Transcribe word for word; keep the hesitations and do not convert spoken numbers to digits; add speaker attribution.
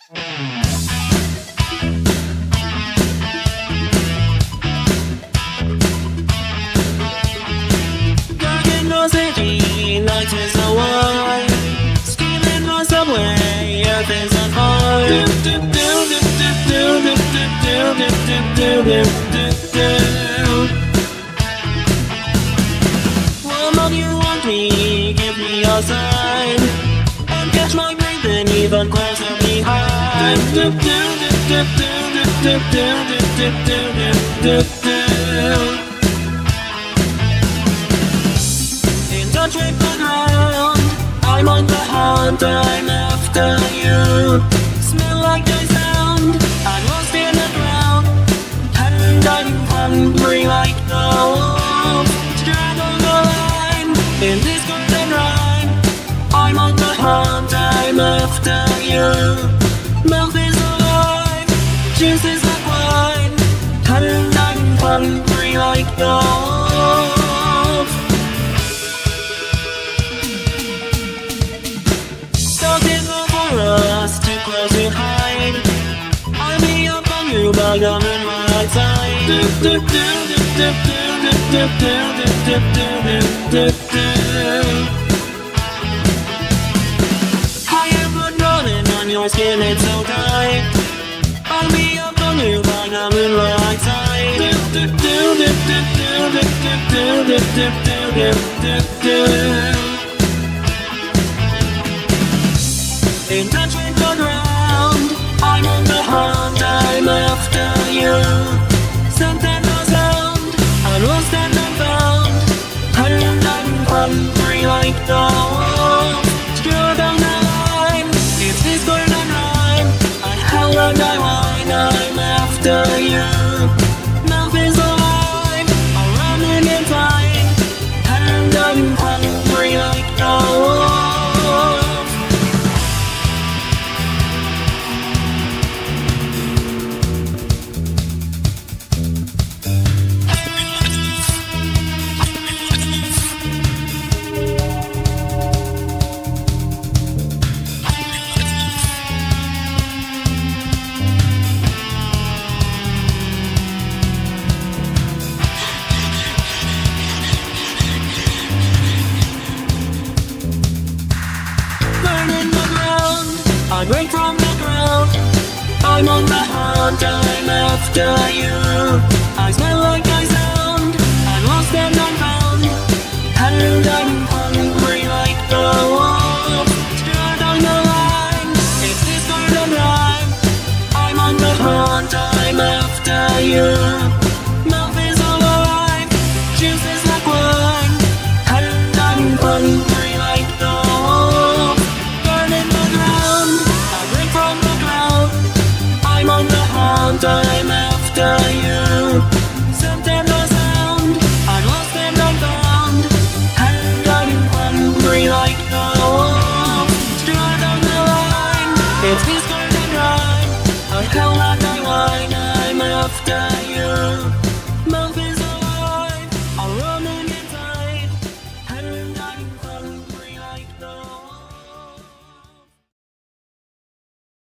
Speaker 1: Dark in the city, night is a wine. Stealing the subway, earth is on fire. Woman, you want me, give me a sign, and catch my breathing even closer behind. In touch with the ground, I'm on the hunt, I'm after you. Smell like the sound, I'm lost in the ground, and I'm hungry like the wolf. Straddle the line, in this golden rhyme, I'm on the hunt, I'm after you. Mouth is alive, juice is like wine, and I'm hungry like the wolf. Stuck in the forest, too close to hide. I'll be up on you, but I'm in my side. I am but running on your skin, it's so tight. I'll be up on you, but I'm in my side. In touch with the ground, I'm on the hunt, I'm after you. Scent and no sound, I'm lost and I'm found, and I'm hungry like the wolf. Screw down the line, it's this golden rhyme, I howl and I whine, I'm after you. Mouth is alive, I'm running and flying, and I'm hungry like the wolf. I break from the ground, I'm on the hunt, I'm after you. I smell like I sound, I'm lost and I'm found, and I'm hungry like the wolf. Straight down the line, it's this golden rhyme, I'm on the hunt, I'm after you. Mouth is alive, juice is like wine, and I'm hungry like the wolf. Burning the ground, I'm on the hunt, I'm after you. Scent and no sound, I'm lost and I'm found, and I'm hungry like the wolf. Straight down the line, it's this golden rhyme, I howl and I whine, I'm after